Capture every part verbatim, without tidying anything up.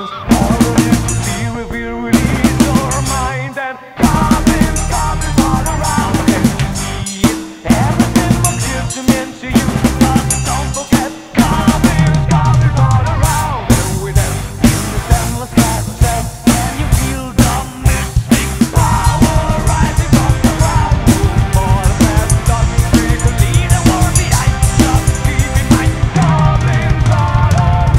dance. All of this will be revealed. Release your mind and goblins, goblins all around. Can you see it? Everything looks good to me and to you, but don't forget goblins, goblins all around. And we dance in this endless carousel. Can you feel the mystic power rising from the ground? For the past doesn't take a lead and won't be I just keep in mind goblins all around.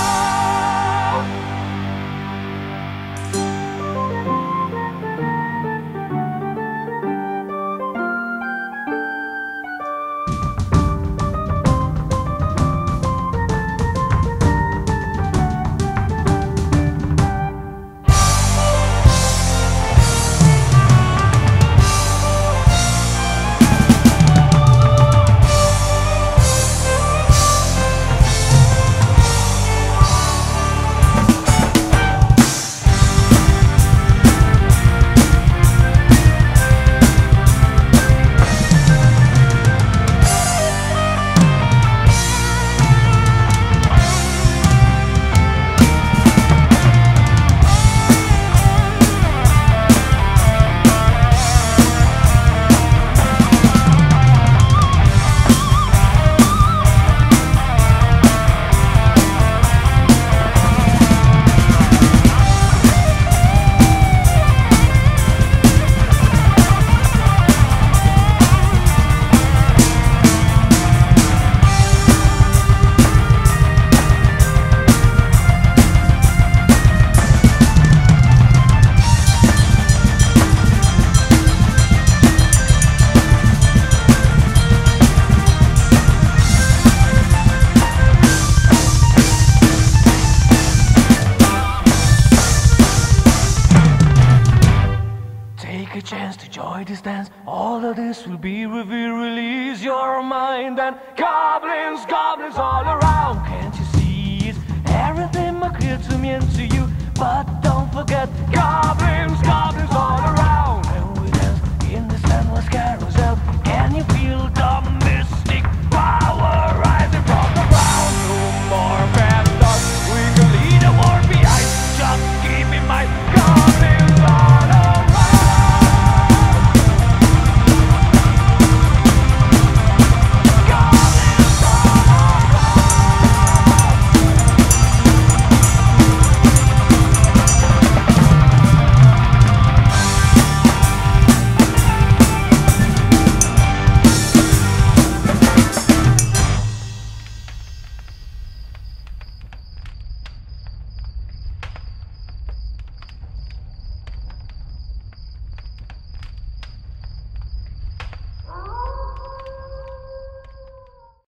Take a chance to join this dance. All of this will be revealed. Release your mind and goblins, goblins all around. Can